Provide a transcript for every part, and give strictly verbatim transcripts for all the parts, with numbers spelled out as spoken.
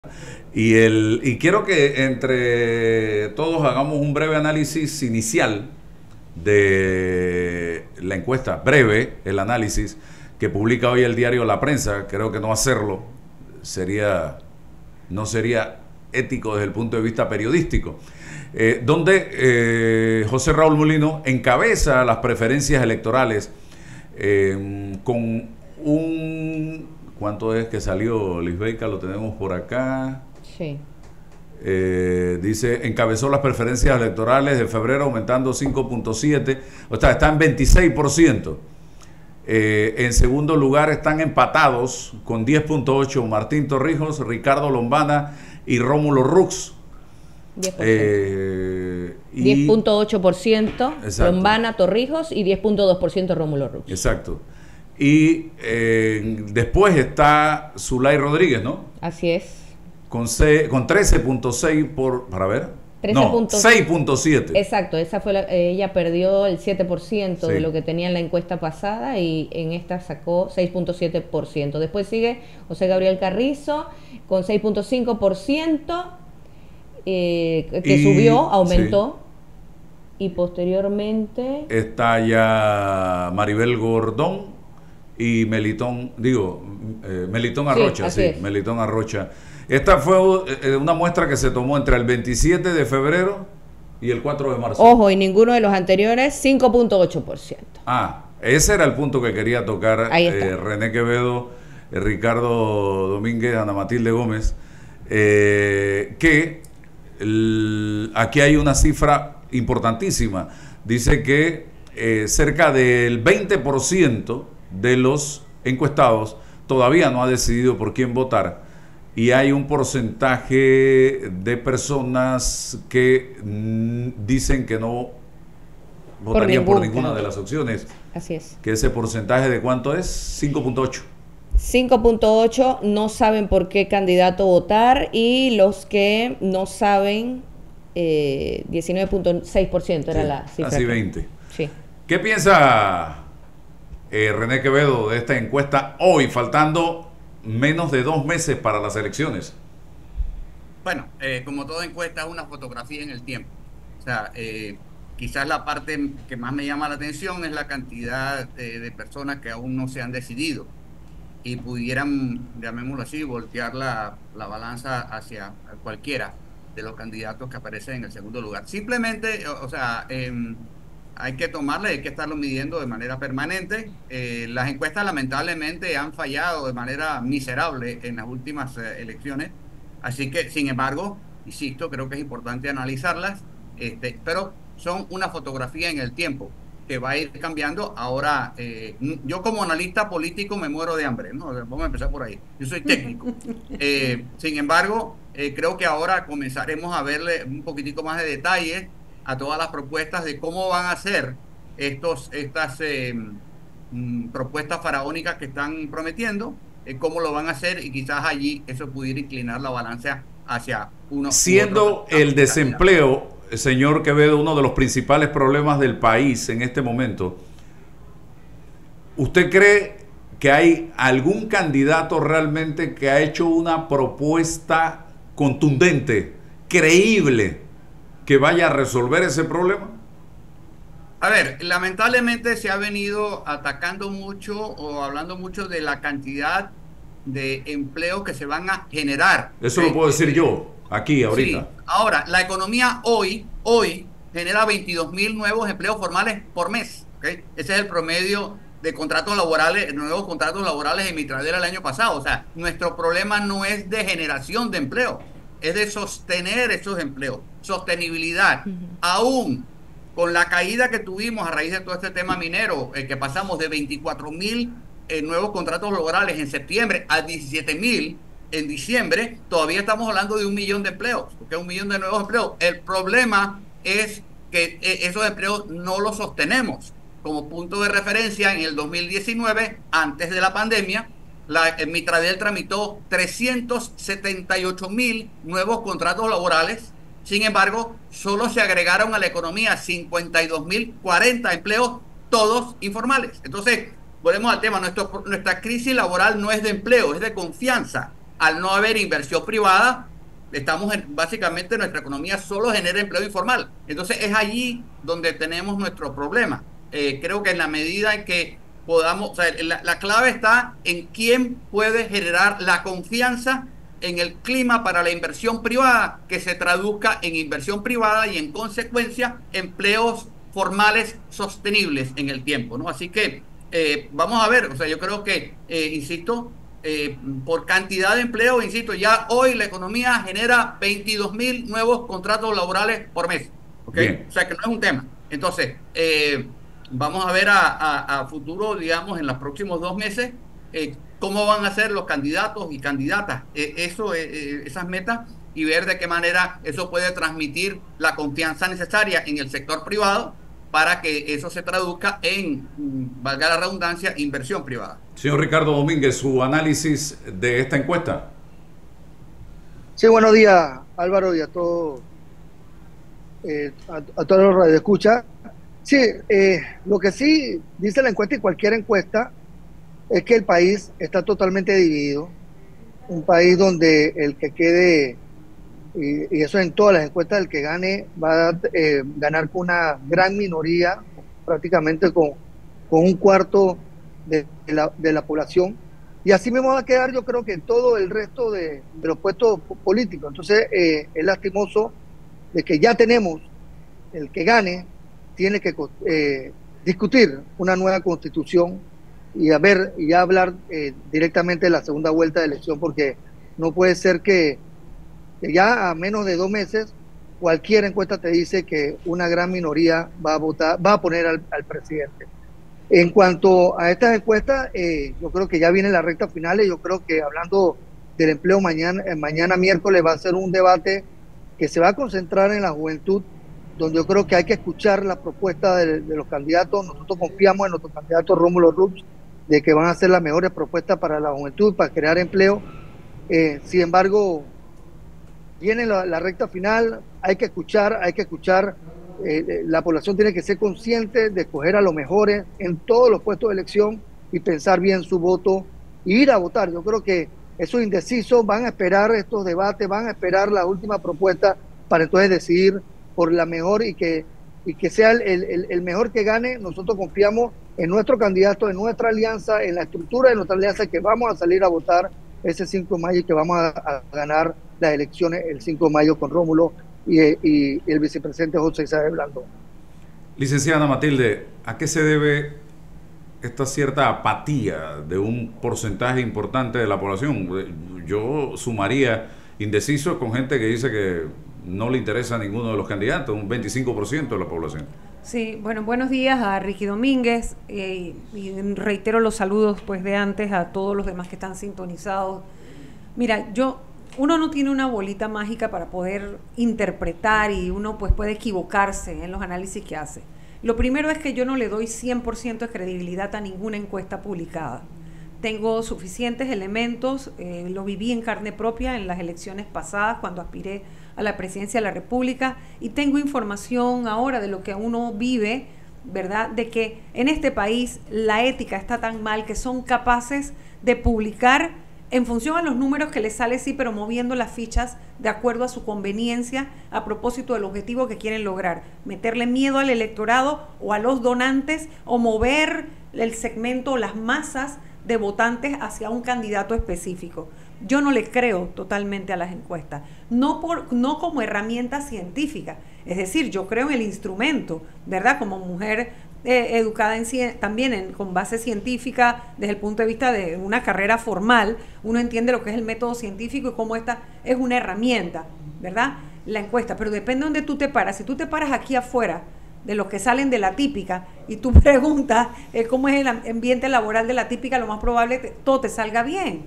Y, el, y quiero que entre todos hagamos un breve análisis inicial de la encuesta, breve el análisis que publica hoy el diario La Prensa. Creo que no hacerlo sería, no sería ético desde el punto de vista periodístico, eh, donde eh, José Raúl Mulino encabeza las preferencias electorales eh, con un... ¿Cuánto es que salió, Lisbeika? Lo tenemos por acá. Sí. Eh, dice, encabezó las preferencias electorales de febrero aumentando cinco punto siete, o sea, está en veintiséis por ciento. Eh, en segundo lugar están empatados con diez punto ocho Martín Torrijos, Ricardo Lombana y Rómulo Rux. Eh, diez punto ocho por ciento Lombana, Torrijos y diez punto dos por ciento Rómulo Rux. Exacto. Y eh, después está Zulay Rodríguez, ¿no? Así es. Con, con trece punto seis por... Para ver. trece. No, seis punto siete. Exacto, esa fue la, ella perdió el siete por ciento sí. de lo que tenía en la encuesta pasada y en esta sacó seis punto siete por ciento. Después sigue José Gabriel Carrizo con seis punto cinco por ciento, eh, que y, subió, aumentó. Sí. Y posteriormente... Está ya Maribel Gordón y Melitón, digo, eh, Melitón Arrocha, sí, sí Melitón Arrocha. Esta fue eh, una muestra que se tomó entre el veintisiete de febrero y el cuatro de marzo. Ojo, y ninguno de los anteriores, cinco punto ocho por ciento. Ah, ese era el punto que quería tocar. Ahí está. eh, René Quevedo, eh, Ricardo Domínguez, Ana Matilde Gómez, eh, que el, aquí hay una cifra importantísima. Dice que eh, cerca del veinte por ciento de los encuestados todavía no ha decidido por quién votar, y hay un porcentaje de personas que mm, dicen que no votarían por, por ninguna de las opciones. Así es. ¿Que ese porcentaje de cuánto es? cinco punto ocho. cinco punto ocho no saben por qué candidato votar, y los que no saben, eh, diecinueve punto seis por ciento era sí, la cifra. Casi veinte. Sí. ¿Qué piensa Eh, René Quevedo de esta encuesta hoy, faltando menos de dos meses para las elecciones? Bueno, eh, como toda encuesta es una fotografía en el tiempo. O sea, eh, quizás la parte que más me llama la atención es la cantidad de, de personas que aún no se han decidido y pudieran, llamémoslo así, voltear la, la balanza hacia cualquiera de los candidatos que aparecen en el segundo lugar. Simplemente, o, o sea... Eh, hay que tomarle, hay que estarlo midiendo de manera permanente. Eh, las encuestas lamentablemente han fallado de manera miserable en las últimas eh, elecciones, así que, sin embargo, insisto, creo que es importante analizarlas, este, pero son una fotografía en el tiempo que va a ir cambiando. Ahora, eh, yo como analista político me muero de hambre, ¿no? Vamos a empezar por ahí. Yo soy técnico. Eh, sin embargo, eh, creo que ahora comenzaremos a verle un poquitico más de detalle a todas las propuestas de cómo van a ser estos, estas eh, mm, propuestas faraónicas que están prometiendo, eh, cómo lo van a hacer, y quizás allí eso pudiera inclinar la balanza hacia uno. Siendo el desempleo, señor Quevedo, uno de los principales problemas del país en este momento, ¿usted cree que hay algún candidato realmente que ha hecho una propuesta contundente, creíble, que vaya a resolver ese problema? A ver, lamentablemente se ha venido atacando mucho o hablando mucho de la cantidad de empleos que se van a generar. Eso lo puedo decir yo, aquí, ahorita. Sí. Ahora, la economía hoy, hoy genera veintidós mil nuevos empleos formales por mes, ¿okay? Ese es el promedio de contratos laborales, nuevos contratos laborales en Mitradera el año pasado. O sea, nuestro problema no es de generación de empleo, es de sostener esos empleos, sostenibilidad. Uh-huh. Aún con la caída que tuvimos a raíz de todo este tema minero, eh, que pasamos de veinticuatro mil eh, nuevos contratos laborales en septiembre a diecisiete mil en diciembre, todavía estamos hablando de un millón de empleos, porque un millón de nuevos empleos. El problema es que eh, esos empleos no los sostenemos. Como punto de referencia, en el dos mil diecinueve, antes de la pandemia, La, el Mitradel tramitó trescientos setenta y ocho mil nuevos contratos laborales. Sin embargo, solo se agregaron a la economía cincuenta y dos mil cuarenta empleos, todos informales. Entonces, volvemos al tema. Nuestro, nuestra crisis laboral no es de empleo, es de confianza. al no haber inversión privada, estamos en, básicamente nuestra economía solo genera empleo informal. Entonces es allí donde tenemos nuestro problema. Eh, creo que en la medida en que podamos, o sea, la, la clave está en quién puede generar la confianza en el clima para la inversión privada, que se traduzca en inversión privada y en consecuencia empleos formales sostenibles en el tiempo, ¿no? Así que eh, vamos a ver, o sea, yo creo que, eh, insisto, Eh, por cantidad de empleo, insisto, ya hoy la economía genera veintidós mil nuevos contratos laborales por mes, ¿okay? O sea que no es un tema. Entonces, eh, vamos a ver a, a, a futuro, digamos, en los próximos dos meses, eh, cómo van a ser los candidatos y candidatas, eh, eso, eh, esas metas, y ver de qué manera eso puede transmitir la confianza necesaria en el sector privado para que eso se traduzca en, valga la redundancia, inversión privada. Señor Ricardo Domínguez, su análisis de esta encuesta. Sí, buenos días, Álvaro, y a todos, eh, a, a todos los radioescuchas. Sí, eh, lo que sí dice la encuesta y cualquier encuesta es que el país está totalmente dividido. Un país donde el que quede, y, y eso en todas las encuestas, el que gane va a eh, ganar con una gran minoría, prácticamente con, con un cuarto de, de, la, de la población, y así mismo va a quedar, yo creo que todo el resto de, de los puestos políticos. Entonces eh, es lastimoso de que ya tenemos, el que gane tiene que eh, discutir una nueva constitución y a ver, y ya hablar eh, directamente de la segunda vuelta de elección, porque no puede ser que que ya a menos de dos meses cualquier encuesta te dice que una gran minoría va a votar, va a poner al, al presidente. En cuanto a estas encuestas, eh, yo creo que ya viene la recta final, y yo creo que hablando del empleo mañana, eh, mañana miércoles va a ser un debate que se va a concentrar en la juventud, donde yo creo que hay que escuchar la propuesta de, de los candidatos. Nosotros confiamos en nuestro candidato Rómulo Rux, de que van a hacer las mejores propuestas para la juventud, para crear empleo. Eh, sin embargo, viene la, la recta final, hay que escuchar, hay que escuchar, eh, la población tiene que ser consciente de escoger a los mejores en todos los puestos de elección y pensar bien su voto e ir a votar. Yo creo que esos indecisos van a esperar estos debates, van a esperar la última propuesta para entonces decidir por la mejor, y que, y que sea el, el, el mejor que gane. Nosotros confiamos en nuestro candidato, en nuestra alianza, en la estructura de nuestra alianza, que vamos a salir a votar ese cinco de mayo y que vamos a, a ganar las elecciones el cinco de mayo con Rómulo y, y el vicepresidente José Isabel Blandón. Licenciada Matilde, ¿a qué se debe esta cierta apatía de un porcentaje importante de la población? Yo sumaría indecisos con gente que dice que no le interesa a ninguno de los candidatos, un veinticinco por ciento de la población. Sí, bueno, buenos días a Ricky Domínguez, eh, y reitero los saludos pues de antes a todos los demás que están sintonizados. Mira, yo, uno no tiene una bolita mágica para poder interpretar, y uno pues puede equivocarse en los análisis que hace. Lo primero es que yo no le doy cien por ciento de credibilidad a ninguna encuesta publicada. Tengo suficientes elementos, eh, lo viví en carne propia en las elecciones pasadas cuando aspiré a la presidencia de la República, y tengo información ahora de lo que uno vive, ¿verdad? De que en este país la ética está tan mal que son capaces de publicar en función a los números que les sale, sí, pero moviendo las fichas de acuerdo a su conveniencia a propósito del objetivo que quieren lograr, meterle miedo al electorado o a los donantes, o mover el segmento o las masas de votantes hacia un candidato específico. Yo no le creo totalmente a las encuestas, no, por, no como herramienta científica, es decir, yo creo en el instrumento, ¿verdad? Como mujer eh, educada en, también en, con base científica, desde el punto de vista de una carrera formal, uno entiende lo que es el método científico y cómo esta es una herramienta, ¿verdad? La encuesta, pero depende de dónde tú te paras. Si tú te paras aquí afuera, de los que salen de la típica, y tú preguntas eh, cómo es el ambiente laboral de la típica, lo más probable es que todo te salga bien.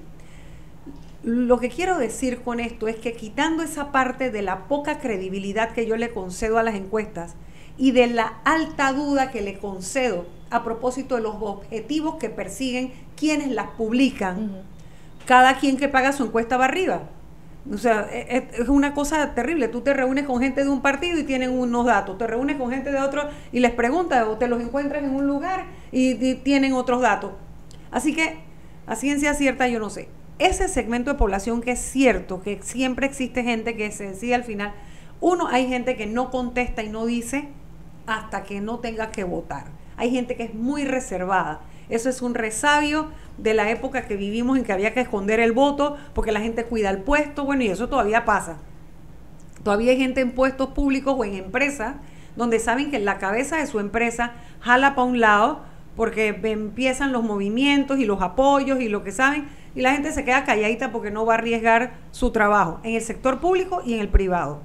Lo que quiero decir con esto es que, quitando esa parte de la poca credibilidad que yo le concedo a las encuestas y de la alta duda que le concedo a propósito de los objetivos que persiguen quienes las publican, uh-huh. Cada quien que paga su encuesta va arriba. O sea, es, es una cosa terrible. Tú te reúnes con gente de un partido y tienen unos datos, te reúnes con gente de otro y les preguntas, o te los encuentras en un lugar y, y tienen otros datos. Así que, a ciencia cierta, yo no sé. ese segmento de población que es cierto, que siempre existe gente que se decide al final, uno, hay gente que no contesta y no dice hasta que no tenga que votar. Hay gente que es muy reservada. Eso es un resabio de la época que vivimos en que había que esconder el voto porque la gente cuida el puesto, bueno, y eso todavía pasa. Todavía hay gente en puestos públicos o en empresas donde saben que la cabeza de su empresa jala para un lado porque empiezan los movimientos y los apoyos y lo que saben, y la gente se queda calladita porque no va a arriesgar su trabajo en el sector público y en el privado.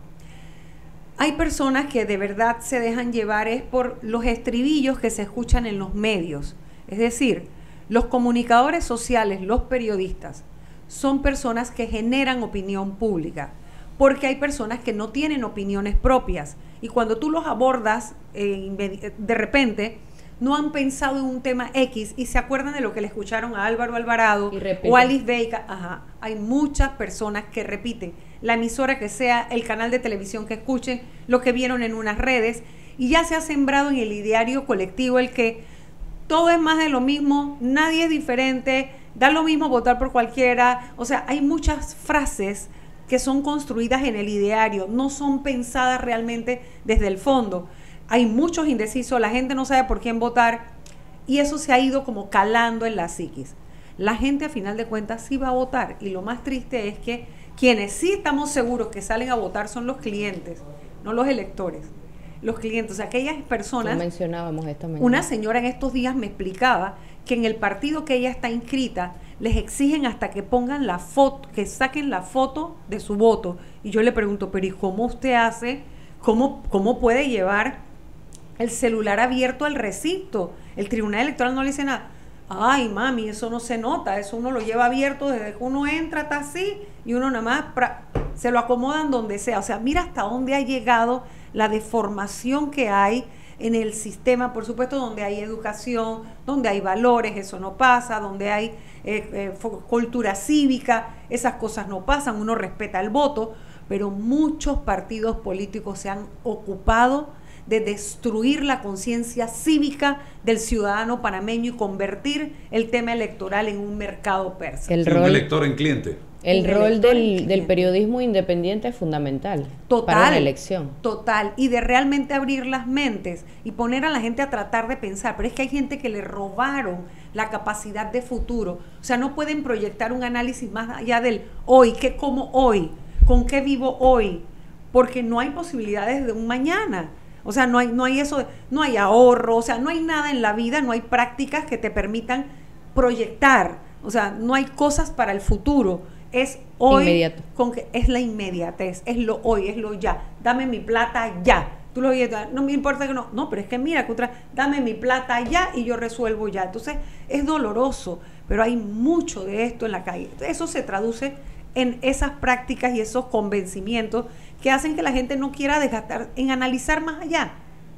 Hay personas que de verdad se dejan llevar es por los estribillos que se escuchan en los medios. Es decir, los comunicadores sociales, los periodistas, son personas que generan opinión pública, porque hay personas que no tienen opiniones propias, y cuando tú los abordas eh, de repente, no han pensado en un tema X y se acuerdan de lo que le escucharon a Álvaro Alvarado o a Alice Veiga. Ajá, hay muchas personas que repiten la emisora que sea, el canal de televisión que escuchen, lo que vieron en unas redes, y ya se ha sembrado en el ideario colectivo el que todo es más de lo mismo, nadie es diferente, da lo mismo votar por cualquiera. O sea, hay muchas frases que son construidas en el ideario, no son pensadas realmente desde el fondo. Hay muchos indecisos, la gente no sabe por quién votar, y eso se ha ido como calando en la psiquis. La gente a final de cuentas sí va a votar, y lo más triste es que quienes sí estamos seguros que salen a votar son los clientes, no los electores. Los clientes, o sea, aquellas personas... Lo mencionábamos esta mañana. Una señora en estos días me explicaba que en el partido que ella está inscrita les exigen hasta que pongan la foto, que saquen la foto de su voto. Y yo le pregunto, pero ¿y cómo usted hace? ¿Cómo, cómo puede llevar el celular abierto al recinto? El Tribunal Electoral no le dice nada. Ay, mami, eso no se nota, eso uno lo lleva abierto desde que uno entra, está así, y uno nada más pra, se lo acomodan donde sea. O sea, mira hasta dónde ha llegado la deformación que hay en el sistema, por supuesto, donde hay educación, donde hay valores, eso no pasa, donde hay eh, eh, cultura cívica, esas cosas no pasan, uno respeta el voto, pero muchos partidos políticos se han ocupado de destruir la conciencia cívica del ciudadano panameño y convertir el tema electoral en un mercado persa. El sí, rol, un elector en cliente. El, el rol del, del periodismo independiente es fundamental total, para una elección. Total, y de realmente abrir las mentes y poner a la gente a tratar de pensar, pero es que hay gente que le robaron la capacidad de futuro, o sea, no pueden proyectar un análisis más allá del hoy, qué como hoy, con qué vivo hoy, porque no hay posibilidades de un mañana. O sea, no hay, no hay eso, no hay ahorro, o sea, no hay nada en la vida, no hay prácticas que te permitan proyectar, o sea, no hay cosas para el futuro, es hoy, inmediato. Con que es la inmediatez, es lo hoy, es lo ya, dame mi plata ya, tú lo oyes, no me importa que no, no, pero es que mira, dame mi plata ya y yo resuelvo ya. Entonces es doloroso, pero hay mucho de esto en la calle. Eso se traduce en esas prácticas y esos convencimientos que hacen que la gente no quiera desgastar en analizar más allá.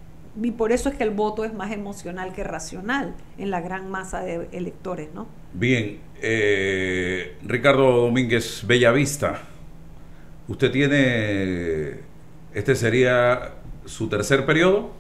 Y por eso es que el voto es más emocional que racional en la gran masa de electores, ¿no? Bien, eh, Ricardo Domínguez Bellavista, usted tiene, este sería su tercer periodo.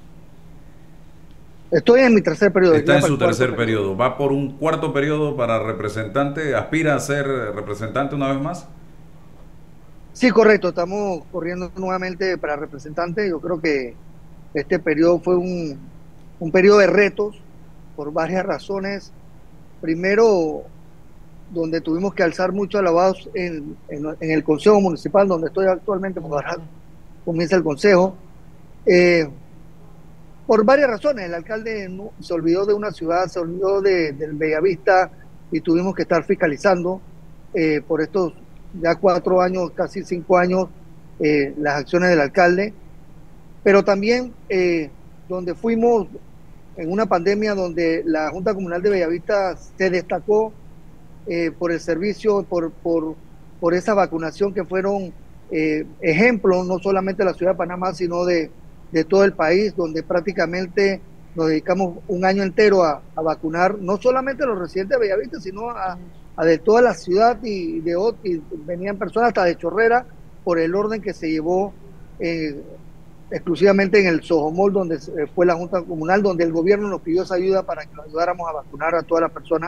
Estoy en mi tercer periodo. Está en su tercer periodo. ¿Va por un cuarto periodo para representante? ¿Aspira a ser representante una vez más? Sí, correcto. Estamos corriendo nuevamente para representante. Yo creo que este periodo fue un, un periodo de retos por varias razones. Primero, donde tuvimos que alzar mucho la voz en, en, en el Consejo Municipal, donde estoy actualmente, porque ahora comienza el Consejo. Eh, por varias razones. El alcalde no, se olvidó de una ciudad, se olvidó de, del Bellavista, y tuvimos que estar fiscalizando eh, por estos ya cuatro años, casi cinco años, eh, las acciones del alcalde. Pero también eh, donde fuimos en una pandemia donde la Junta Comunal de Bellavista se destacó eh, por el servicio, por, por, por esa vacunación que fueron eh, ejemplos, no solamente de la ciudad de Panamá, sino de, de todo el país, donde prácticamente nos dedicamos un año entero a, a vacunar, no solamente a los residentes de Bellavista, sino a, a de toda la ciudad, y, de, y venían personas hasta de Chorrera, por el orden que se llevó eh, exclusivamente en el Sojomol, donde fue la Junta Comunal, donde el gobierno nos pidió esa ayuda para que nos ayudáramos a vacunar a todas las personas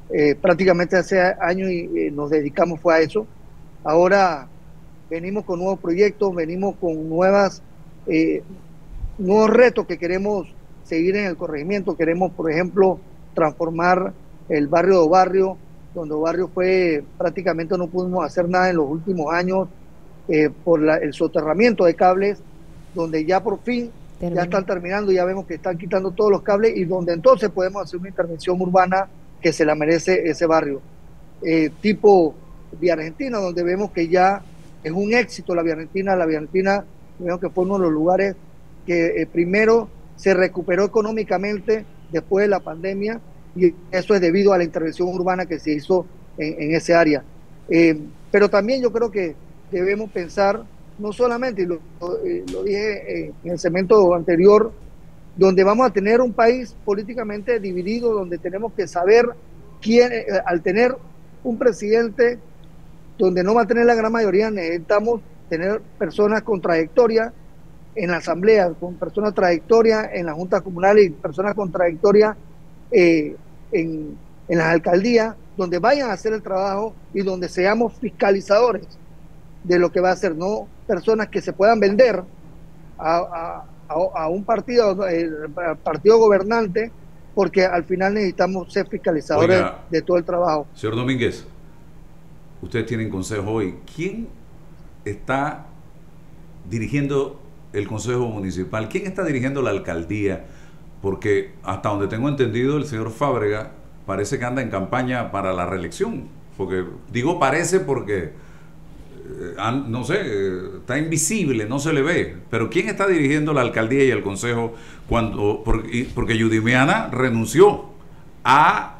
eh, prácticamente hace años y eh, nos dedicamos fue a eso. Ahora venimos con nuevos proyectos, venimos con nuevas, eh, nuevos retos que queremos seguir en el corregimiento. Queremos, por ejemplo, transformar el barrio de Barrio, donde Barrio fue, prácticamente no pudimos hacer nada en los últimos años eh, por la, el soterramiento de cables, donde ya por fin Termina. ya están terminando, ya vemos que están quitando todos los cables y donde entonces podemos hacer una intervención urbana que se la merece ese barrio. Eh, tipo Vía Argentina, donde vemos que ya es un éxito la Vía Argentina. La Vía Argentina, vemos que fue uno de los lugares que eh, primero se recuperó económicamente después de la pandemia, y eso es debido a la intervención urbana que se hizo en, en ese área. Eh, pero también yo creo que debemos pensar, no solamente, y lo, lo, lo dije en el segmento anterior, donde vamos a tener un país políticamente dividido, donde tenemos que saber quién, eh, al tener un presidente donde no va a tener la gran mayoría, necesitamos tener personas con trayectoria en la asamblea, con personas trayectoria en las juntas comunales y personas con trayectoria eh, en, en las alcaldías, donde vayan a hacer el trabajo y donde seamos fiscalizadores de lo que va a hacer, no personas que se puedan vender a, a, a, a un partido, el partido gobernante, porque al final necesitamos ser fiscalizadores Oiga, de todo el trabajo. Señor Domínguez, ustedes tienen consejo hoy. ¿Quién está dirigiendo el consejo municipal? ¿Quién está dirigiendo la alcaldía? Porque hasta donde tengo entendido, el señor Fábrega parece que anda en campaña para la reelección. Porque digo parece porque, eh, no sé, eh, está invisible, no se le ve. Pero ¿quién está dirigiendo la alcaldía y el consejo? cuando Porque, porque Yudimiana renunció a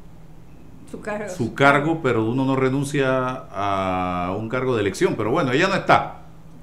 su cargo. su cargo, pero uno no renuncia a un cargo de elección. Pero bueno, ella no está.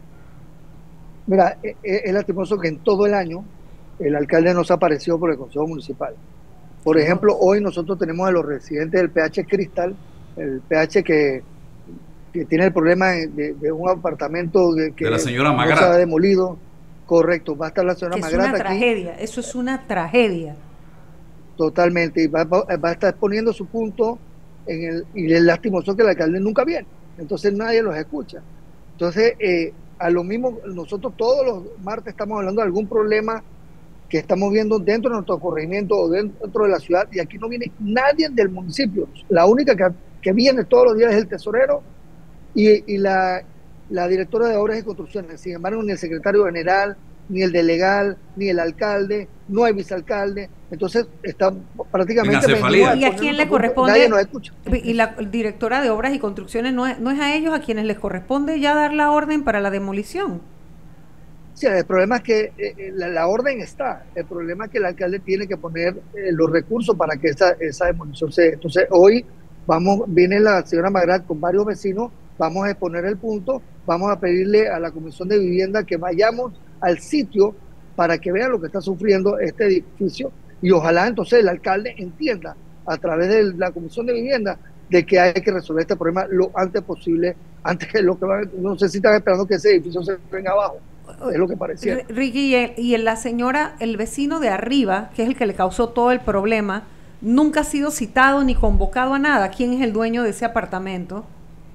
Mira, es lastimoso que en todo el año el alcalde no se apareció por el Consejo Municipal. Por ejemplo, hoy nosotros tenemos a los residentes del P H Cristal, el P H que, que tiene el problema de, de un apartamento que, que de la señora no Magrata. se ha demolido. Correcto, va a estar la señora Magrata aquí. Es una tragedia, eso es una tragedia. Totalmente, y va, va, va a estar exponiendo su punto en el, y es lastimoso que el alcalde nunca viene, entonces nadie los escucha. Entonces, eh, a lo mismo, nosotros todos los martes estamos hablando de algún problema que estamos viendo dentro de nuestro corregimiento o dentro de la ciudad, y aquí no viene nadie del municipio. La única que, que viene todos los días es el tesorero y, y la, la directora de Obras y Construcciones. Sin embargo, ni el secretario general, ni el delegado, ni el alcalde, no hay vicealcalde. Entonces está prácticamente... ¿Y a quién le corresponde? Nadie nos escucha. Y la directora de Obras y Construcciones, ¿no es, no es a ellos a quienes les corresponde ya dar la orden para la demolición? Sí, el problema es que eh, la, la orden está. El problema es que el alcalde tiene que poner eh, los recursos para que esa, esa demolición se dé. Entonces hoy vamos, viene la señora Magrat con varios vecinos, vamos a exponer el punto, vamos a pedirle a la Comisión de Vivienda que vayamos al sitio para que vean lo que está sufriendo este edificio, y ojalá entonces el alcalde entienda a través de la Comisión de Vivienda de que hay que resolver este problema lo antes posible, antes que lo que van, no sé si están esperando que ese edificio se venga abajo, es lo que parecía. Ricky, y la señora, el vecino de arriba, que es el que le causó todo el problema, nunca ha sido citado ni convocado a nada. ¿Quién es el dueño de ese apartamento?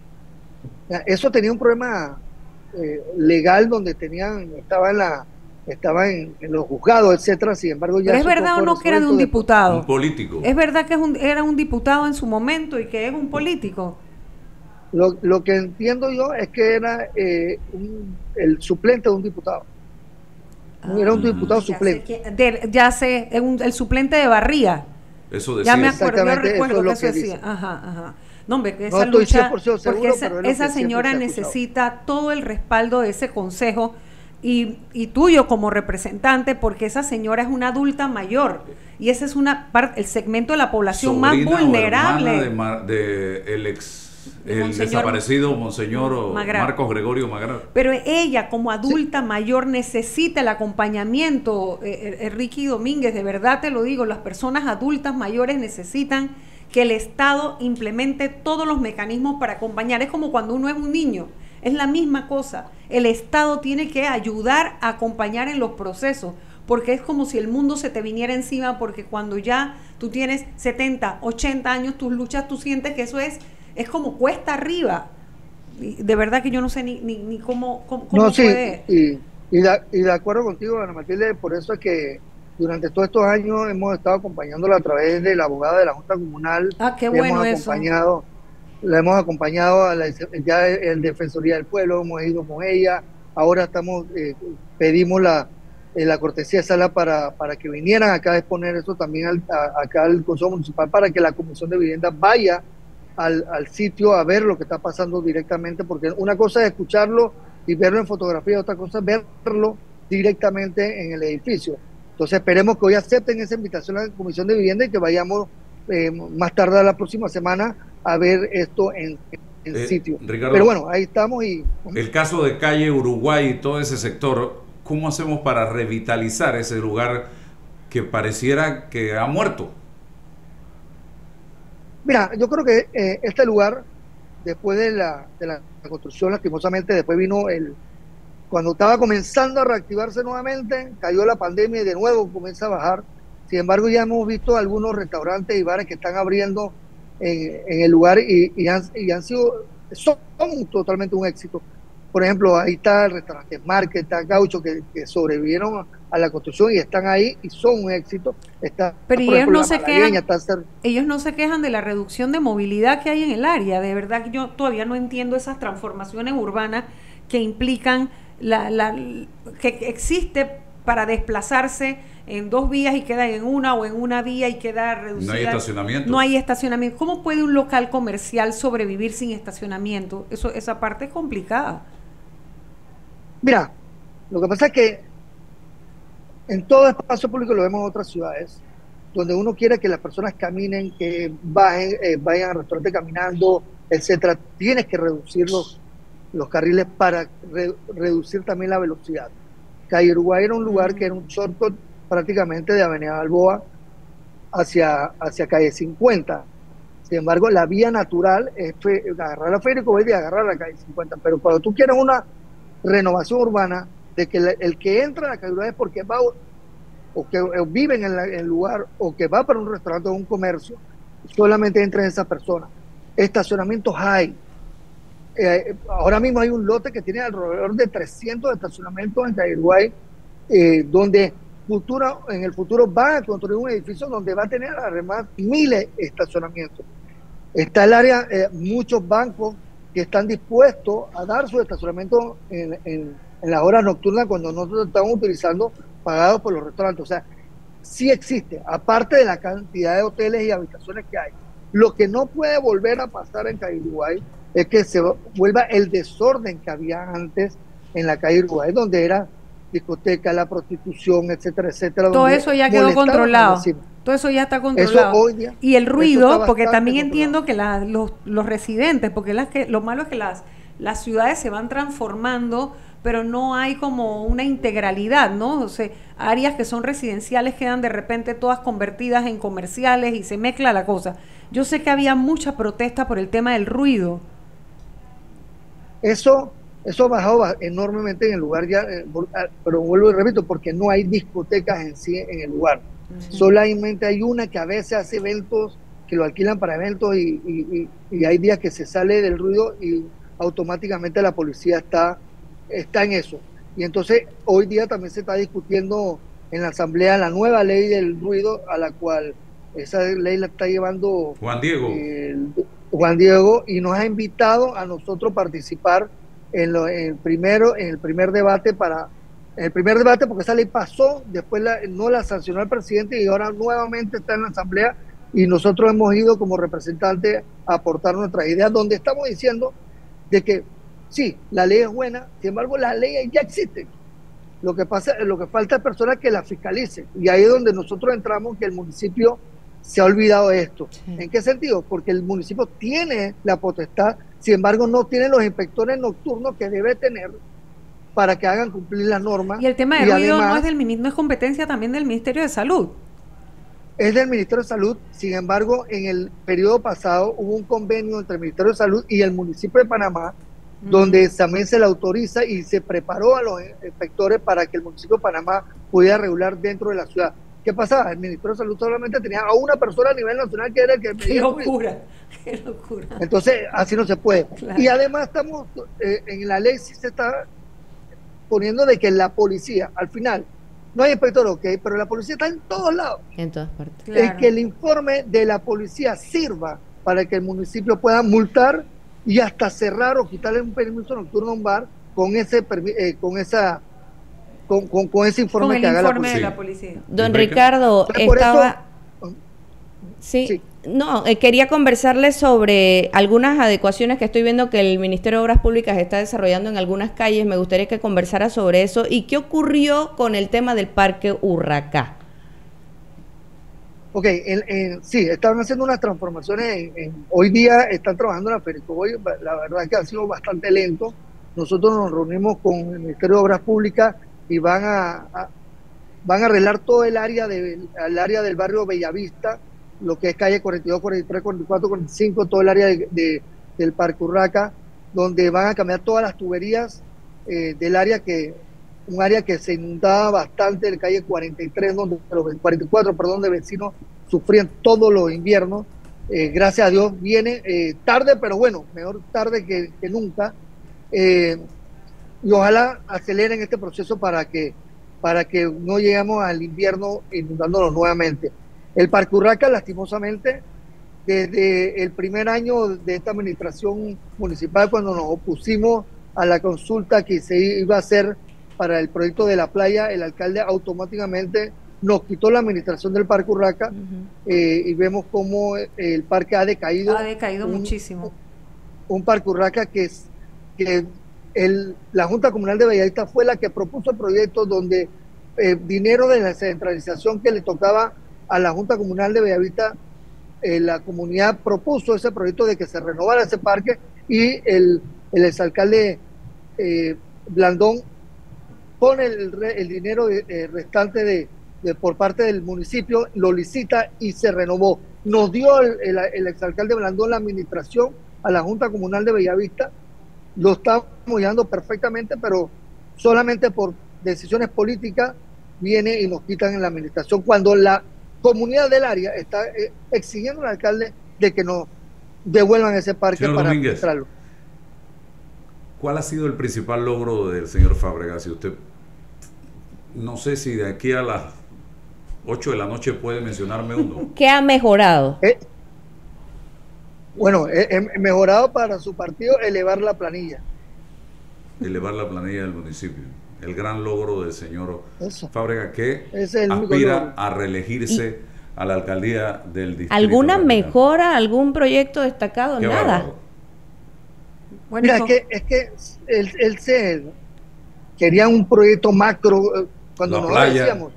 Eso tenía un problema eh, legal donde tenían, estaba en la estaba en, en los juzgados, etcétera. Sin embargo, ya... ¿Pero es verdad o no que era de un diputado? Un político. ¿Es verdad que es un, era un diputado en su momento y que es un político? Lo, lo que entiendo yo es que era eh, un, el suplente de un diputado. Ah, era un diputado ya suplente. Sé que, de, ya sé, un, el suplente de Barría. Eso decía. Ya me acuerdo, yo recuerdo eso que eso decía. Ajá, ajá. No, hombre, que esa no estoy lucha, cien por ciento seguro, porque esa, pero es esa señora necesita todo el respaldo de ese consejo y, y tuyo como representante, porque esa señora es una adulta mayor y ese es una parte, el segmento de la población Sobrina más vulnerable. De, Mar, de el ex, el Monseñor, desaparecido Monseñor Magrat. Marcos Gregorio Magrat. Pero ella como adulta sí. mayor necesita el acompañamiento, eh, eh, Ricky Domínguez, de verdad te lo digo, las personas adultas mayores necesitan que el Estado implemente todos los mecanismos para acompañar. Es como cuando uno es un niño, es la misma cosa. El Estado tiene que ayudar a acompañar en los procesos, porque es como si el mundo se te viniera encima, porque cuando ya tú tienes setenta, ochenta años, tus luchas, tú sientes que eso es, es como cuesta arriba. De verdad que yo no sé ni, ni, ni cómo, cómo, cómo no, sí, puede... Y, y, de, y de acuerdo contigo, Ana Matilde, por eso es que durante todos estos años hemos estado acompañándola a través de la abogada de la Junta Comunal. Ah, qué bueno hemos eso. acompañado, la hemos acompañado a la, ya en Defensoría del Pueblo, hemos ido con ella. Ahora estamos, eh, pedimos la, eh, la cortesía de sala para, para que vinieran acá a exponer eso también al, a, acá al Consejo Municipal, para que la Comisión de Vivienda vaya al, al sitio a ver lo que está pasando directamente, porque una cosa es escucharlo y verlo en fotografía, otra cosa es verlo directamente en el edificio. Entonces esperemos que hoy acepten esa invitación a la Comisión de Vivienda y que vayamos eh, más tarde la próxima semana a ver esto en, en eh, sitio. Ricardo, pero bueno, ahí estamos. Y el caso de calle Uruguay y todo ese sector, ¿cómo hacemos para revitalizar ese lugar que pareciera que ha muerto? Mira, yo creo que eh, este lugar, después de la, de la construcción, lastimosamente, después vino el... Cuando estaba comenzando a reactivarse nuevamente, cayó la pandemia y de nuevo comienza a bajar. Sin embargo, ya hemos visto algunos restaurantes y bares que están abriendo en, en el lugar y, y, han, y han sido, son, son totalmente un éxito. Por ejemplo, ahí está el restaurante Market, está Gaucho, que, que sobrevivieron a la construcción y están ahí y son un éxito. Está, Pero por ellos, ejemplo, no se quejan, está ser... ellos no se quejan de la reducción de movilidad que hay en el área. De verdad que yo todavía no entiendo esas transformaciones urbanas que implican la, la que existe para desplazarse en dos vías y queda en una, o en una vía y queda reducida. No hay estacionamiento. No hay estacionamiento. ¿Cómo puede un local comercial sobrevivir sin estacionamiento? Eso, esa parte es complicada. Mira, lo que pasa es que en todo espacio público, lo vemos en otras ciudades, donde uno quiere que las personas caminen, que bajen, eh, vayan al restaurante caminando, etcétera. Tienes que reducir los, los carriles para re, reducir también la velocidad. Calle Uruguay era un lugar que era un shortcut prácticamente de Avenida Balboa hacia, hacia Calle cincuenta. Sin embargo, la vía natural es fe, agarrar la Federico Bell y agarrar la Calle cincuenta. Pero cuando tú quieres una renovación urbana, de que el, el que entra a la Calle Uruguay es porque va o que o vive en el, en el lugar o que va para un restaurante o un comercio, solamente entra esa persona. Estacionamientos hay. Eh, ahora mismo hay un lote que tiene alrededor de trescientos estacionamientos en Calle Uruguay, eh, donde futuro, en el futuro van a construir un edificio donde va a tener además miles de estacionamientos. Está el área, eh, muchos bancos que están dispuestos a dar su estacionamiento en, en, en las horas nocturnas cuando nosotros estamos utilizando, pagados por los restaurantes. O sea, sí existe, aparte de la cantidad de hoteles y habitaciones que hay. Lo que no puede volver a pasar en Calle Uruguay es que se vuelva el desorden que había antes en la Calle Uruguay, donde era discoteca, la prostitución, etcétera, etcétera. Todo eso ya quedó controlado. Todo eso ya está controlado. Eso hoy día, y el ruido, porque también controlado. Entiendo que la, los, los residentes, porque las que, lo malo es que las, las ciudades se van transformando, pero no hay como una integralidad, ¿no? O sea, áreas que son residenciales quedan de repente todas convertidas en comerciales y se mezcla la cosa. Yo sé que había mucha protesta por el tema del ruido. Eso, eso ha bajado enormemente en el lugar ya, pero vuelvo y repito, porque no hay discotecas en sí en el lugar. Uh-huh. Solamente hay una que a veces hace eventos, que lo alquilan para eventos y, y, y, y hay días que se sale del ruido y automáticamente la policía está, está en eso. Y entonces hoy día también se está discutiendo en la asamblea la nueva ley del ruido, a la cual esa ley la está llevando Juan Diego. Eh, Juan Diego, y nos ha invitado a nosotros participar en, lo, en, el, primero, en el primer debate para en el primer debate porque esa ley pasó, después la, no la sancionó el presidente y ahora nuevamente está en la asamblea y nosotros hemos ido como representantes a aportar nuestras ideas, donde estamos diciendo de que sí, la ley es buena, sin embargo las leyes ya existen. Lo que pasa, lo que falta es personas que la fiscalicen, y ahí es donde nosotros entramos, que el municipio se ha olvidado de esto. Sí. ¿En qué sentido? Porque el municipio tiene la potestad, sin embargo no tiene los inspectores nocturnos que debe tener para que hagan cumplir las normas. Y el tema del ruido no es del no es competencia también del Ministerio de Salud. Es del Ministerio de Salud, sin embargo en el periodo pasado hubo un convenio entre el Ministerio de Salud y el municipio de Panamá, mm. donde también se le autoriza y se preparó a los inspectores para que el municipio de Panamá pudiera regular dentro de la ciudad. ¿Qué pasaba? El Ministerio de Salud solamente tenía a una persona a nivel nacional que era el que... ¡Qué locura! ¡Qué locura! Entonces, así no se puede. Claro. Y además estamos, eh, en la ley sí se está poniendo de que la policía, al final, no hay inspector, ok, pero la policía está en todos lados. En todas partes. Claro. Es que el informe de la policía sirva para que el municipio pueda multar y hasta cerrar o quitarle un permiso nocturno a un bar con ese eh, con esa con, con, con ese informe con el que haga informe la de policía. la policía. Don Ricardo, estaba... Eso, Sí, sí. no, eh, quería conversarles sobre algunas adecuaciones que estoy viendo que el Ministerio de Obras Públicas está desarrollando en algunas calles. Me gustaría que conversara sobre eso. ¿Y qué ocurrió con el tema del Parque Urracá? Ok, en, en, sí, estaban haciendo unas transformaciones. En, en, hoy día están trabajando en la Pericoboy. La verdad es que ha sido bastante lento. Nosotros nos reunimos con el Ministerio de Obras Públicas y van a, a van a arreglar todo el área de, el área del barrio Bellavista, lo que es calle cuarenta y dos, cuarenta y tres, cuarenta y cuatro, cuarenta y cinco, todo el área de, de, del Parque Urraca, donde van a cambiar todas las tuberías eh, del área que, un área que se inundaba bastante, en calle cuarenta y tres, donde los cuarenta y cuatro, perdón, de vecinos sufrían todos los inviernos. Eh, gracias a Dios viene eh, tarde, pero bueno, mejor tarde que, que nunca. Eh, y ojalá aceleren este proceso para que, para que no lleguemos al invierno inundándonos nuevamente. El Parque Urraca, lastimosamente, desde el primer año de esta administración municipal, cuando nos opusimos a la consulta que se iba a hacer para el proyecto de la playa, el alcalde automáticamente nos quitó la administración del Parque Urraca. uh-huh. eh, y vemos cómo el parque ha decaído. Ha decaído un, muchísimo. Un Parque Urraca que, es, que el, la Junta Comunal de Bellavista fue la que propuso el proyecto donde eh, dinero de la centralización que le tocaba a la Junta Comunal de Bellavista, eh, la comunidad propuso ese proyecto de que se renovara ese parque y el, el exalcalde eh, Blandón pone el, el dinero eh, restante de, de, por parte del municipio, lo licita y se renovó. Nos dio el, el, el exalcalde Blandón la administración a la Junta Comunal de Bellavista, lo estamos llevando perfectamente, pero solamente por decisiones políticas viene y nos quitan en la administración, cuando la comunidad del área está eh, exigiendo al alcalde de que nos devuelvan ese parque. Señor para Domínguez, administrarlo. ¿Cuál ha sido el principal logro del señor Fábregas? Si usted, no sé si de aquí a las ocho de la noche puede mencionarme uno. ¿Qué ha mejorado? Eh, bueno, he, he mejorado para su partido elevar la planilla. Elevar la planilla del municipio. El gran logro del señor Eso. Fábregas, que es el aspira a reelegirse a la alcaldía del distrito. ¿Alguna capital. mejora, algún proyecto destacado? Qué Nada. bárbaro. Bueno, Mira, eso- es que, es que él, él se quería un proyecto macro, eh, cuando La nosotros playa. decíamos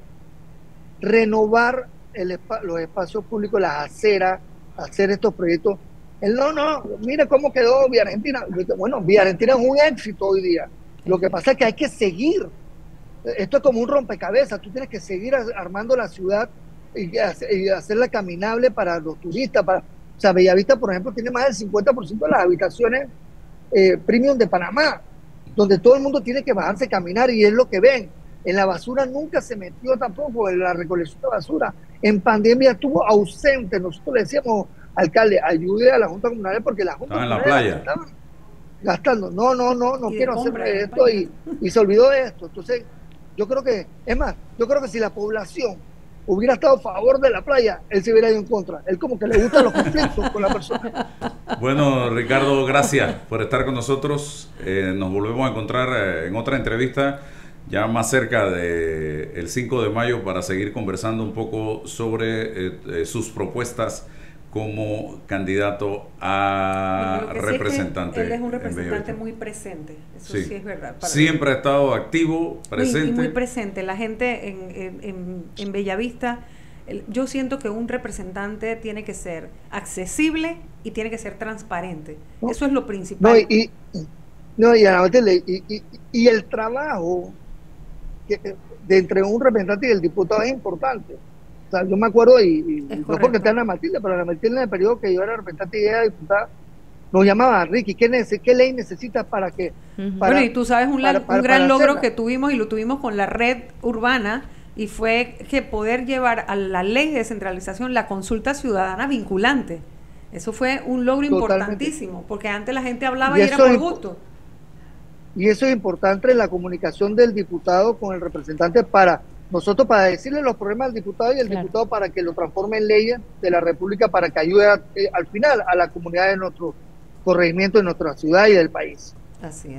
renovar el espa- los espacios públicos, las aceras, hacer estos proyectos. Él no, no, mira cómo quedó Vía Argentina. Bueno, Vía Argentina es un éxito hoy día. Lo que pasa es que hay que seguir. Esto es como un rompecabezas. Tú tienes que seguir armando la ciudad y, y hacerla caminable para los turistas. Para, o sea, Bellavista, por ejemplo, tiene más del cincuenta por ciento de las habitaciones eh, premium de Panamá, donde todo el mundo tiene que bajarse a caminar y es lo que ven. En la basura nunca se metió tampoco, en la recolección de basura. En pandemia estuvo ausente. Nosotros le decíamos, alcalde, ayude a la Junta Comunal porque la Junta Estaba en la Comunal playa. estaban gastando. No, no, no, no Y de quiero hacer compra en la esto y, playa. y se olvidó de esto. Entonces, yo creo que, es más, yo creo que si la población hubiera estado a favor de la playa, él se hubiera ido en contra. Él como que le gustan los conflictos con la persona. Bueno, Ricardo, gracias por estar con nosotros. Eh, nos volvemos a encontrar eh, en otra entrevista ya más cerca del cinco de mayo para seguir conversando un poco sobre eh, eh, sus propuestas como candidato a Bueno, lo que sí es que representante. él es un en representante Bellavista. muy presente, eso Sí. sí, es verdad. para Siempre mí. ha estado activo, Muy- presente. y muy presente. La gente en, en, en, en Bellavista, el- yo siento que un representante tiene que ser accesible y tiene que ser transparente. No. Eso es lo principal. No, y, y- no, y, además le- y, y- y el trabajo que, de entre un representante y el diputado es importante. O sea, yo me acuerdo, y, y Es no correcto. porque esté Ana Matilde, pero Ana Matilde en el periodo que yo era representante y ella era diputada, nos llamaban, Ricky, ¿qué, nece qué ley necesitas para que... Uh-huh. Para, bueno, y tú sabes, un, para, un para, gran para logro hacerla. que tuvimos, y lo tuvimos con la red urbana, y fue que poder llevar a la ley de descentralización la consulta ciudadana vinculante. Eso fue un logro Totalmente. importantísimo, porque antes la gente hablaba y y era por gusto. Y eso es importante en la comunicación del diputado con el representante para nosotros, para decirle los problemas al diputado y el claro. diputado para que lo transforme en leyes de la República para que ayude a, eh, al final a la comunidad de nuestro corregimiento, de nuestra ciudad y del país. Así es.